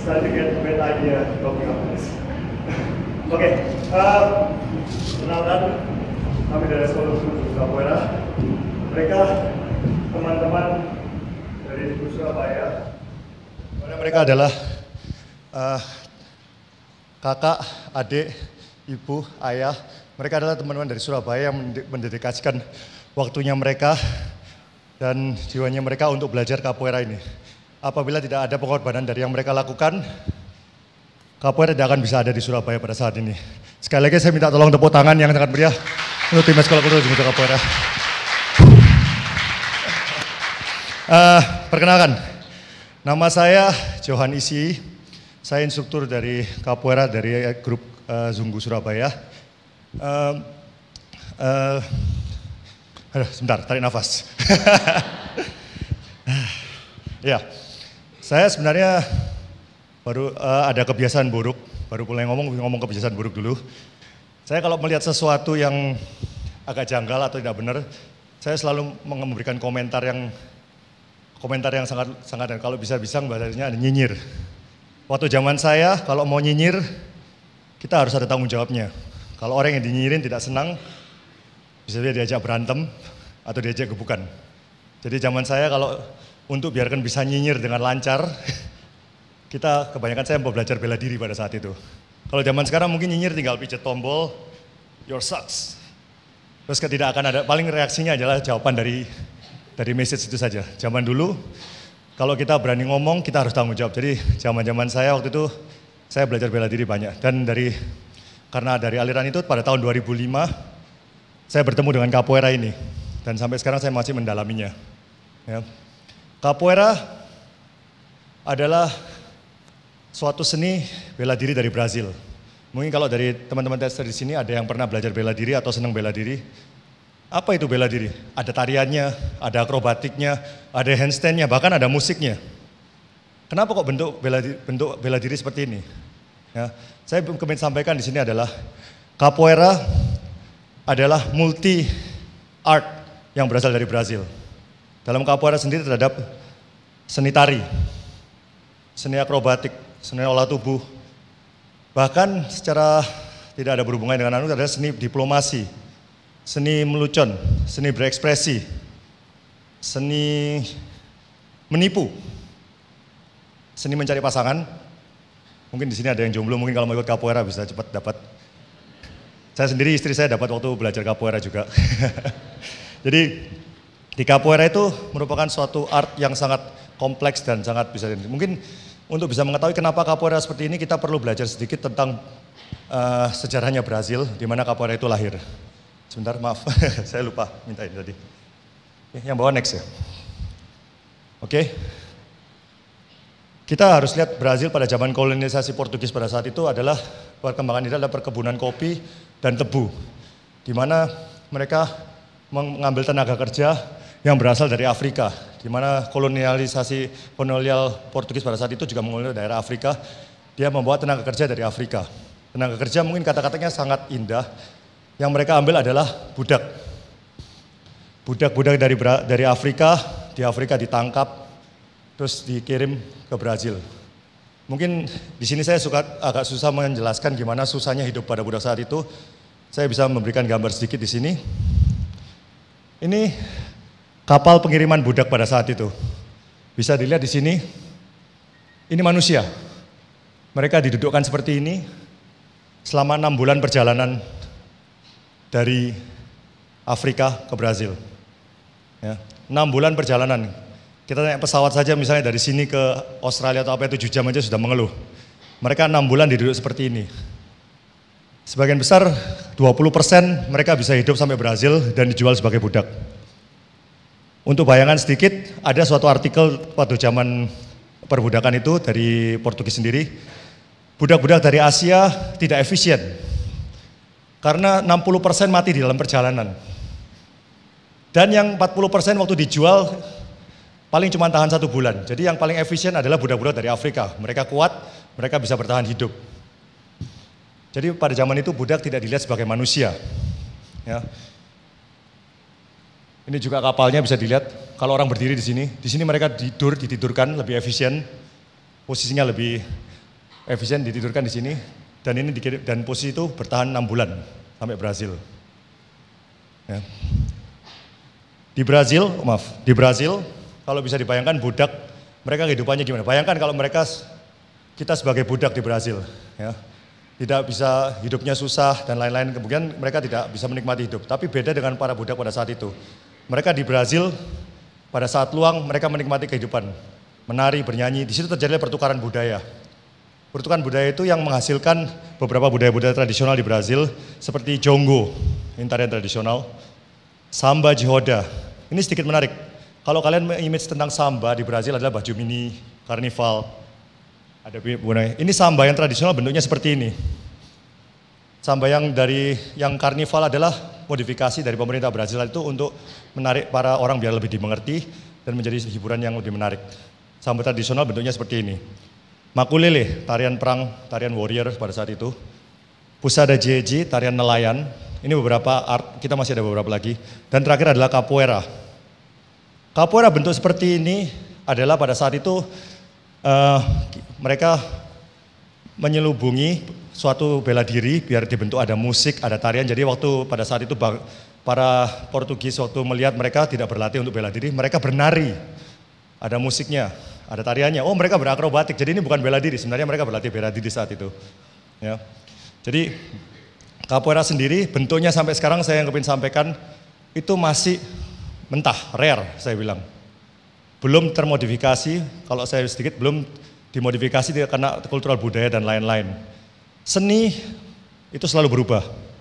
starting to get a bad idea talking about this. Oke, kenalkan kami dari Escola Cultura Zungu Capoeira. Mereka teman-teman dari Zungu Surabaya. Mereka adalah kakak, adik, ibu, ayah. Mereka adalah teman-teman dari Surabaya yang mendedikasikan waktunya mereka dan jiwanya mereka untuk belajar capoeira ini. Apabila tidak ada pengorbanan dari yang mereka lakukan, capoeira tidak akan bisa ada di Surabaya pada saat ini. Sekali lagi saya minta tolong tepuk tangan yang sangat meriah untuk tim Escola Cultura Zungu Capoeira. Perkenalkan, nama saya Johan Ishii. Saya instruktur dari capoeira dari grup Zungu Surabaya. Sebentar, tarik nafas. Ya, saya sebenarnya baru ada kebiasaan buruk, baru mulai ngomong kebiasaan buruk dulu. Saya kalau melihat sesuatu yang agak janggal atau tidak benar, saya selalu memberikan komentar yang sangat dan kalau bisa-bisa bahasanya ada nyinyir. Waktu zaman saya kalau mau nyinyir, kita harus ada tanggung jawabnya. Kalau orang yang dinyinyirin tidak senang, bisa dia diajak berantem atau diajak gebukan. Jadi zaman saya kalau untuk biarkan bisa nyinyir dengan lancar, kebanyakan saya mau belajar bela diri pada saat itu. Kalau zaman sekarang mungkin nyinyir tinggal pijat tombol, your sucks. Terus tidak akan ada, paling reaksinya adalah jawaban dari message itu saja. Zaman dulu, kalau kita berani ngomong, kita harus tanggung jawab. Jadi zaman saya waktu itu, saya belajar bela diri banyak. Dan karena dari aliran itu pada tahun 2005, saya bertemu dengan capoeira ini. Dan sampai sekarang saya masih mendalaminya. Ya. Capoeira adalah suatu seni bela diri dari Brazil. Mungkin kalau dari teman-teman tester di sini ada yang pernah belajar bela diri atau senang bela diri. Apa itu bela diri? Ada tariannya, ada akrobatiknya, ada handstandnya, bahkan ada musiknya. Kenapa kok bentuk bela diri seperti ini? Ya, saya ingin sampaikan di sini adalah capoeira adalah multi art yang berasal dari Brazil. Dalam capoeira sendiri terhadap seni tari, seni akrobatik, seni olah tubuh, bahkan secara tidak ada berhubungan dengan adalah seni diplomasi, seni melucon, seni berekspresi, seni menipu, seni mencari pasangan. Mungkin di sini ada yang jomblo, mungkin kalau mau ikut capoeira bisa cepat dapat. Saya sendiri, istri saya dapat waktu belajar capoeira juga. Jadi di capoeira itu merupakan suatu art yang sangat kompleks dan sangat bisa. Mungkin untuk bisa mengetahui kenapa capoeira seperti ini, kita perlu belajar sedikit tentang sejarahnya Brazil, di mana capoeira itu lahir. Sebentar, maaf, saya lupa minta ini tadi. Yang bawah next ya. Oke. Kita harus lihat Brazil pada zaman kolonisasi Portugis pada saat itu adalah perkembangan ini adalah perkebunan kopi dan tebu, di mana mereka mengambil tenaga kerja yang berasal dari Afrika, di mana kolonial Portugis pada saat itu juga mengambil daerah Afrika. Dia membawa tenaga kerja dari Afrika. Tenaga kerja mungkin kata-katanya sangat indah. Yang mereka ambil adalah budak. Budak-budak dari Afrika, di Afrika ditangkap, terus dikirim ke Brazil. Mungkin di sini saya agak susah menjelaskan gimana susahnya hidup pada budak saat itu. Saya bisa memberikan gambar sedikit di sini. Ini kapal pengiriman budak pada saat itu. Bisa dilihat di sini. Ini manusia. Mereka didudukkan seperti ini selama 6 bulan perjalanan dari Afrika ke Brazil. Ya, 6 bulan perjalanan. Kita naik pesawat saja misalnya dari sini ke Australia atau apa 7 jam aja sudah mengeluh. Mereka 6 bulan diduduk seperti ini. Sebagian besar 20% mereka bisa hidup sampai Brazil dan dijual sebagai budak. Untuk bayangan sedikit, ada suatu artikel pada zaman perbudakan itu dari Portugis sendiri. Budak-budak dari Asia tidak efisien. Karena 60% mati di dalam perjalanan. Dan yang 40% waktu dijual paling cuma tahan 1 bulan. Jadi yang paling efisien adalah budak-budak dari Afrika. Mereka kuat, mereka bisa bertahan hidup. Jadi pada zaman itu budak tidak dilihat sebagai manusia. Ya. Ini juga kapalnya bisa dilihat. Kalau orang berdiri di sini mereka ditidurkan lebih efisien, posisinya lebih efisien ditidurkan di sini, dan ini dan posisi itu bertahan 6 bulan sampai Brazil. Ya. Di Brazil, kalau bisa dibayangkan budak, mereka kehidupannya gimana? Bayangkan kalau kita sebagai budak di Brazil, ya, tidak bisa, hidupnya susah dan lain-lain, kemudian mereka tidak bisa menikmati hidup. Tapi beda dengan para budak pada saat itu. Mereka di Brazil, pada saat luang mereka menikmati kehidupan, menari, bernyanyi. Di situ terjadi pertukaran budaya. Pertukaran budaya itu yang menghasilkan beberapa budaya-budaya tradisional di Brazil, seperti jongo, ini tarian tradisional, samba de roda. Ini sedikit menarik. Kalau kalian image tentang samba di Brazil adalah baju mini, karnival. Ada ini samba yang tradisional bentuknya seperti ini. Samba yang karnival adalah modifikasi dari pemerintah Brazil itu untuk menarik para orang biar lebih dimengerti dan menjadi hiburan yang lebih menarik. Samba tradisional bentuknya seperti ini. Makulele, tarian perang, tarian warrior pada saat itu. Pusada jeje, tarian nelayan. Ini beberapa art, kita masih ada beberapa lagi. Dan terakhir adalah capoeira. Capoeira bentuk seperti ini adalah pada saat itu mereka menyelubungi suatu bela diri biar dibentuk ada musik, ada tarian. Jadi pada saat itu para Portugis waktu melihat mereka tidak berlatih untuk bela diri, mereka bernari. Ada musiknya, ada tariannya. Oh, mereka berakrobatik. Jadi ini bukan bela diri, sebenarnya mereka berlatih bela diri saat itu. Ya. Jadi capoeira sendiri bentuknya sampai sekarang saya yang ingin sampaikan itu masih mentah, rare saya bilang. Belum termodifikasi, kalau saya sedikit belum dimodifikasi karena kultural budaya dan lain-lain. Seni itu selalu berubah.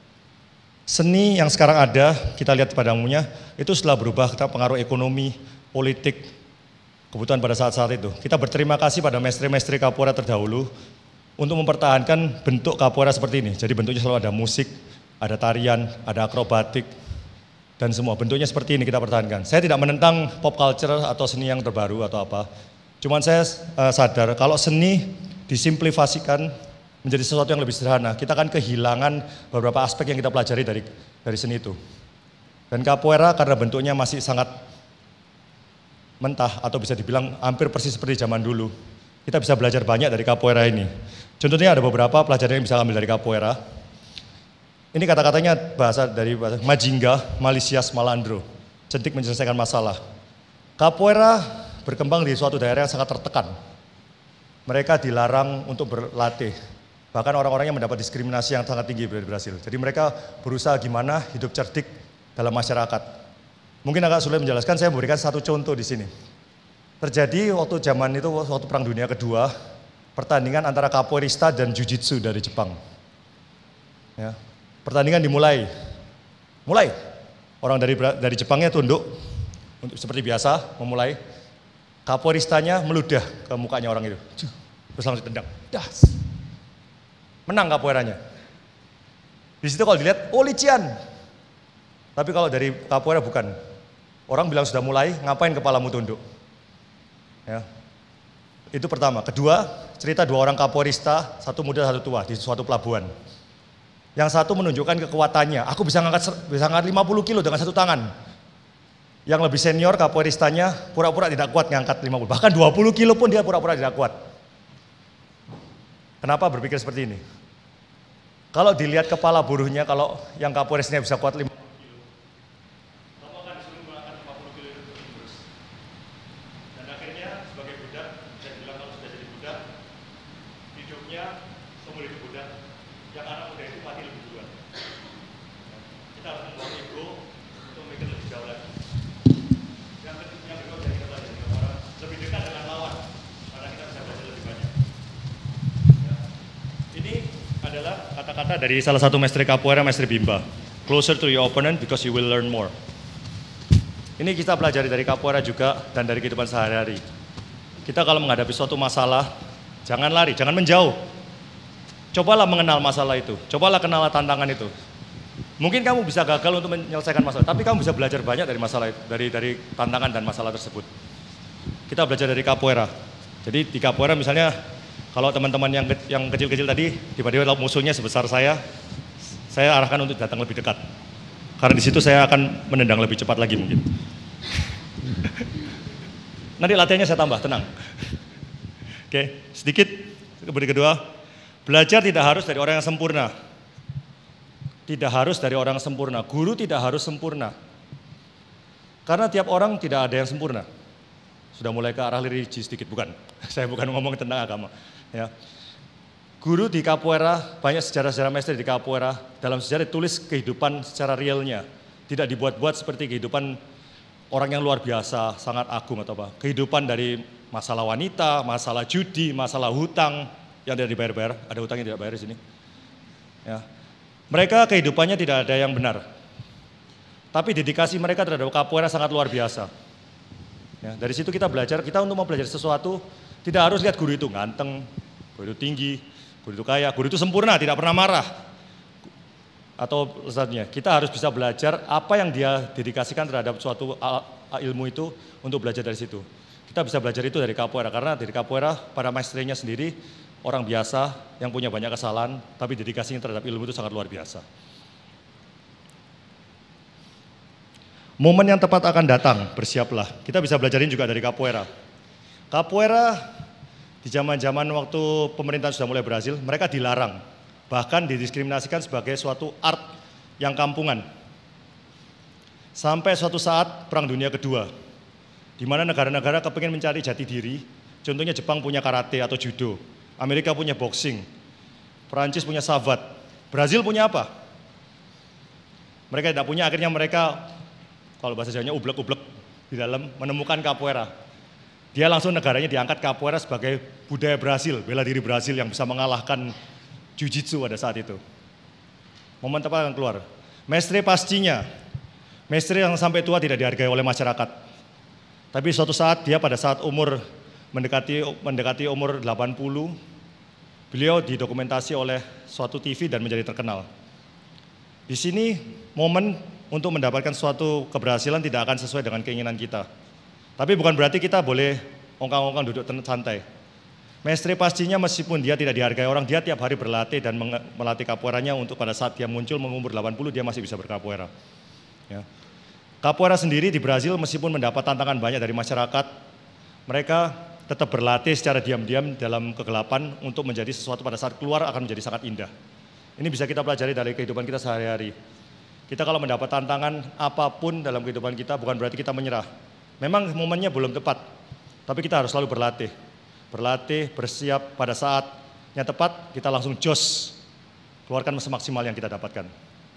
Seni yang sekarang ada, kita lihat pada umumnya, itu setelah berubah kita pengaruh ekonomi, politik, kebutuhan pada saat-saat itu. Kita berterima kasih pada maestri-maestri capoeira terdahulu untuk mempertahankan bentuk capoeira seperti ini. Jadi bentuknya selalu ada musik, ada tarian, ada akrobatik, dan semua bentuknya seperti ini kita pertahankan. Saya tidak menentang pop culture atau seni yang terbaru atau apa. Cuman saya sadar kalau seni disimplifikasikan menjadi sesuatu yang lebih sederhana, kita akan kehilangan beberapa aspek yang kita pelajari dari seni itu. Dan capoeira karena bentuknya masih sangat mentah atau bisa dibilang hampir persis seperti zaman dulu, kita bisa belajar banyak dari capoeira ini. Contohnya ada beberapa pelajaran yang bisa ambil dari capoeira. Ini kata-katanya dari bahasa Majinga, Malisias, Malandro, centik menyelesaikan masalah. Capoeira berkembang di suatu daerah yang sangat tertekan. Mereka dilarang untuk berlatih. Bahkan orang-orang yang mendapat diskriminasi yang sangat tinggi dari Brasil. Jadi mereka berusaha gimana hidup cerdik dalam masyarakat. Mungkin agak sulit menjelaskan, saya memberikan satu contoh di sini. Terjadi waktu zaman itu, waktu Perang Dunia Kedua, pertandingan antara capoeirista dan jujitsu dari Jepang. Ya. Pertandingan dimulai. Orang dari Jepangnya tunduk, seperti biasa, memulai. Capoeiristanya meludah ke mukanya orang itu. Terus langsung ditendang. Das. Menang capoeiranya. Di situ kalau dilihat, oh lician. Tapi kalau dari capoeira bukan. Orang bilang sudah mulai, ngapain kepalamu tunduk? Ya. Itu pertama. Kedua, cerita dua orang capoeirista, satu muda, satu tua di suatu pelabuhan. Yang satu menunjukkan kekuatannya. Aku bisa ngangkat 50 kilo dengan satu tangan. Yang lebih senior capoeiristanya pura-pura tidak kuat ngangkat 50. Bahkan 20 kilo pun dia pura-pura tidak kuat. Kenapa berpikir seperti ini? Kalau dilihat kepala buruhnya, kalau yang capoeiristanya bisa kuat 50 kilo, kamu akan disuruh mengangkat 50 kilo itu terus. Dan akhirnya sebagai budak, saya bilang kalau sudah jadi budak, hidupnya seumur hidup budak, yang anak muda itu mati lebih duluan. Kita harus membuang ego untuk mikir lebih jauh lagi. Yang kedua dari kita belajar dengan orang lebih dekat dengan lawan, karena kita bisa belajar lebih banyak. Ya. Ini adalah kata-kata dari salah satu maestri capoeira, Maestri Bimba. Closer to your opponent because you will learn more. Ini kita pelajari dari capoeira juga dan dari kehidupan sehari-hari. Kita kalau menghadapi suatu masalah, jangan lari, jangan menjauh. Cobalah mengenal masalah itu, cobalah kenal tantangan itu. Mungkin kamu bisa gagal untuk menyelesaikan masalah, tapi kamu bisa belajar banyak dari masalah itu, dari tantangan dan masalah tersebut. Kita belajar dari capoeira. Jadi di capoeira misalnya, kalau teman-teman yang kecil-kecil tadi, tiba-tiba musuhnya sebesar saya arahkan untuk datang lebih dekat. Karena di situ saya akan menendang lebih cepat lagi mungkin. Nanti latihannya saya tambah, tenang. Oke, sedikit kedua, belajar tidak harus dari orang yang sempurna. Tidak harus dari orang yang sempurna. Guru tidak harus sempurna. Karena tiap orang tidak ada yang sempurna. Sudah mulai ke arah religi sedikit, bukan? Saya bukan ngomong tentang agama. Ya. Guru di capoeira, banyak sejarah-sejarah maestri di capoeira, dalam sejarah ditulis kehidupan secara realnya. Tidak dibuat-buat seperti kehidupan orang yang luar biasa, sangat agung atau apa. Kehidupan dari masalah wanita, masalah judi, masalah hutang yang tidak dibayar-bayar. Ada hutang yang tidak bayar di sini. Ya. Mereka kehidupannya tidak ada yang benar. Tapi dedikasi mereka terhadap capoeira sangat luar biasa. Ya, dari situ kita belajar, kita untuk mau belajar sesuatu, tidak harus lihat guru itu ganteng, guru itu tinggi, guru itu kaya, guru itu sempurna, tidak pernah marah. Atau selanjutnya, kita harus bisa belajar apa yang dia dedikasikan terhadap suatu ilmu itu untuk belajar dari situ. Kita bisa belajar itu dari capoeira, karena dari capoeira pada maestrinya sendiri, orang biasa yang punya banyak kesalahan, tapi dedikasinya terhadap ilmu itu sangat luar biasa. Momen yang tepat akan datang, bersiaplah. Kita bisa belajarin juga dari capoeira. Capoeira di zaman-zaman waktu pemerintahan sudah mulai berhasil, mereka dilarang, bahkan didiskriminasikan sebagai suatu art yang kampungan. Sampai suatu saat Perang Dunia Kedua, di mana negara-negara kepingin mencari jati diri, contohnya Jepang punya karate atau judo, Amerika punya boxing, Perancis punya savat, Brazil punya apa? Mereka tidak punya, akhirnya mereka, kalau bahasa Jawanya ublek-ublek di dalam menemukan capoeira. Dia langsung negaranya diangkat capoeira sebagai budaya Brasil, bela diri Brasil yang bisa mengalahkan jiu-jitsu pada saat itu. Momen tepat akan keluar. Mestre pastinya, mestre yang sampai tua tidak dihargai oleh masyarakat. Tapi suatu saat dia pada saat umur mendekati umur 80, beliau didokumentasi oleh suatu TV dan menjadi terkenal. Di sini momen untuk mendapatkan suatu keberhasilan tidak akan sesuai dengan keinginan kita. Tapi bukan berarti kita boleh ongkang-ongkang duduk santai. Mestre pastinya meskipun dia tidak dihargai orang, dia tiap hari berlatih dan melatih capoeiranya untuk pada saat dia muncul mengumur 80 dia masih bisa bercapoeira. Ya. Capoeira sendiri di Brazil meskipun mendapat tantangan banyak dari masyarakat, mereka tetap berlatih secara diam-diam dalam kegelapan untuk menjadi sesuatu pada saat keluar akan menjadi sangat indah. Ini bisa kita pelajari dari kehidupan kita sehari-hari. Kita kalau mendapat tantangan apapun dalam kehidupan kita bukan berarti kita menyerah. Memang momennya belum tepat, tapi kita harus selalu berlatih. Berlatih, bersiap pada saat yang tepat kita langsung jos, keluarkan semaksimal yang kita dapatkan.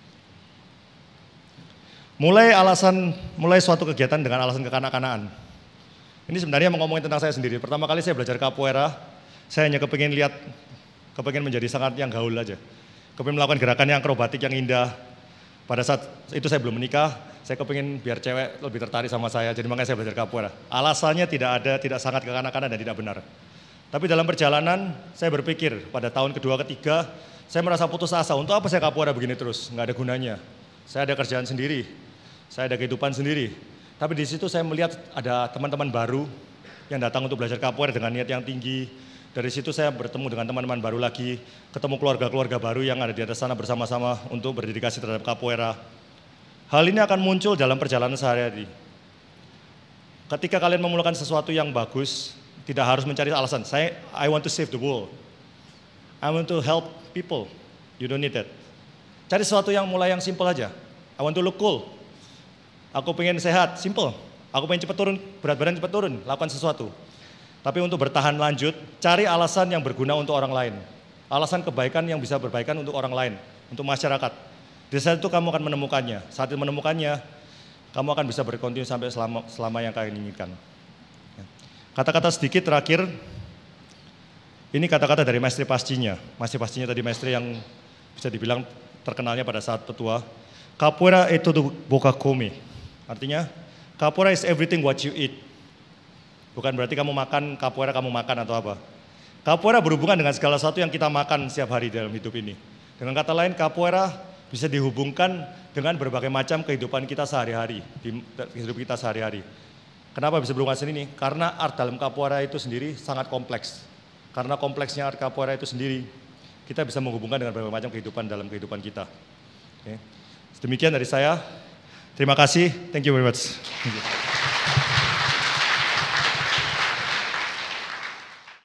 Mulai suatu kegiatan dengan alasan kekanak-kanakan. Ini sebenarnya mau ngomongin tentang saya sendiri. Pertama kali saya belajar capoeira, saya hanya kepingin menjadi sangat yang gaul aja. Kepingin melakukan gerakan yang akrobatik yang indah. Pada saat itu saya belum menikah, saya kepingin biar cewek lebih tertarik sama saya, jadi makanya saya belajar capoeira. Alasannya tidak sangat kekanak-kanakan dan tidak benar. Tapi dalam perjalanan, saya berpikir pada tahun kedua, ketiga, saya merasa putus asa, untuk apa saya capoeira begini terus, nggak ada gunanya. Saya ada kerjaan sendiri, saya ada kehidupan sendiri. Tapi di situ saya melihat ada teman-teman baru yang datang untuk belajar capoeira dengan niat yang tinggi. Dari situ saya bertemu dengan teman-teman baru lagi, ketemu keluarga-keluarga baru yang ada di atas sana bersama-sama untuk berdedikasi terhadap capoeira. Hal ini akan muncul dalam perjalanan sehari-hari. Ketika kalian memulakan sesuatu yang bagus, tidak harus mencari alasan. I want to save the world. I want to help people. You don't need that. Cari sesuatu yang mulai yang simple aja. I want to look cool. Aku pengen sehat, simple. Aku pengen cepat turun, berat badan cepat turun, lakukan sesuatu. Tapi untuk bertahan lanjut, cari alasan yang berguna untuk orang lain. Alasan kebaikan yang bisa berbaikan untuk orang lain, untuk masyarakat. Di saat itu kamu akan menemukannya. Saat itu menemukannya, kamu akan bisa berkontinu sampai selama yang kalian inginkan. Kata-kata sedikit terakhir, ini kata-kata dari maestri pastinya. Maestri pastinya tadi maestri yang bisa dibilang terkenalnya pada saat petua. Capoeira é tudo boca come. Artinya, capoeira is everything what you eat. Bukan berarti kamu makan capoeira kamu makan atau apa. Capoeira berhubungan dengan segala sesuatu yang kita makan setiap hari dalam hidup ini. Dengan kata lain, capoeira bisa dihubungkan dengan berbagai macam kehidupan kita sehari-hari, hidup kita sehari-hari. Kenapa bisa berhubungan sini? Karena art dalam capoeira itu sendiri sangat kompleks. Karena kompleksnya art capoeira itu sendiri, kita bisa menghubungkan dengan berbagai macam kehidupan dalam kehidupan kita. Oke. Demikian dari saya. Terima kasih. Thank you very much.